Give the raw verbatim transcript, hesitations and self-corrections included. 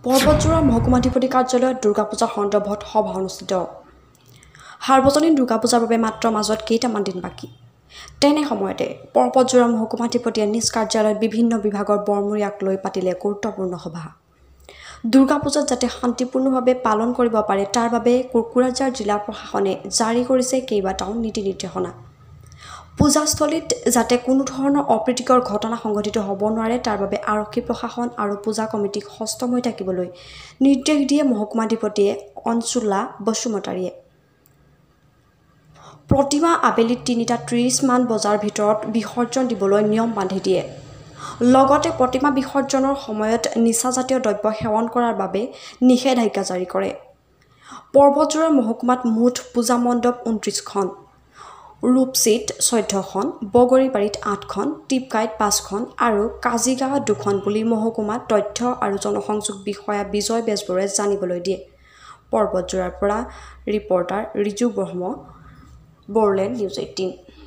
পৰ্বতজোৰা মহকুমাধিপতি কাৰ্যালয়ত দুৰ্গা পূজা সন্দৰ্ভত সভা অনুষ্ঠিত। সাৰ্বজনীন দুৰ্গা পূজাৰ বাবে মাত্ৰ মাজত কেইটামান দিন বাকী। তেনে সময়তে পৰ্বতজোৰা মহকুমাধিপতিয়ে নিজ কাৰ্যালয়ত বিভিন্ন বিভাগৰ বৰমূৰীয়াক লৈ পাতিলে গুৰুত্বপূৰ্ণ সভা। দুৰ্গা পূজাত যাতে শান্তিপূৰ্ণভাৱে পালন কৰিব পাৰে তাৰ বাবে কোকৰাঝাৰ জিলা প্ৰশাসনে জাৰি কৰিছে কেইবাটাও নীতি নিৰ্দেশনা। পূজাস্থলীত যাতে কোনো ধৰণৰ অপ্ৰীতিকৰ ঘটনা সংঘটিত হ'ব নোৱাৰে তাৰ বাবে আৰক্ষী প্ৰশাসন আৰু পূজা কমিটিক সষ্টম হৈ থাকিবলৈ নিৰ্দেশ দিয়ে মহকুমাধিপতিয়ে অঞ্চুলা বসুমতাৰীয়ে। প্ৰতিমা আবেলি তিনিটা ত্ৰিশ মান বজাৰ ভিতৰত বিসৰ্জন দিবলৈ নিয়ম বান্ধি দিয়ে। লগতে প্ৰতিমা বিসৰ্জনৰ সময়ত নিচাজাতীয় দ্ৰব্য সেৱন কৰাৰ বাবে নিষেধাজ্ঞা জাৰি কৰে। পৰ্বতজোৰা মহকুমাত মুঠ পূজা মণ্ডপ ঊনত্ৰিশখন, ৰূপসীত চৈধ্যখন, বগৰীবাৰীত আঠখন, টিপকাইত পাঁচখন আৰু কাজিগাঁৱত দুখন বুলি মহকুমাত তথ্য আৰু জনসংযোগ বিষয়া বিজয় বেজবৰুৱাই জানিবলৈ দিয়ে। পৰ্বতজোৰাৰ পৰা reporter Riju Brahma, Bodoland news eighteen.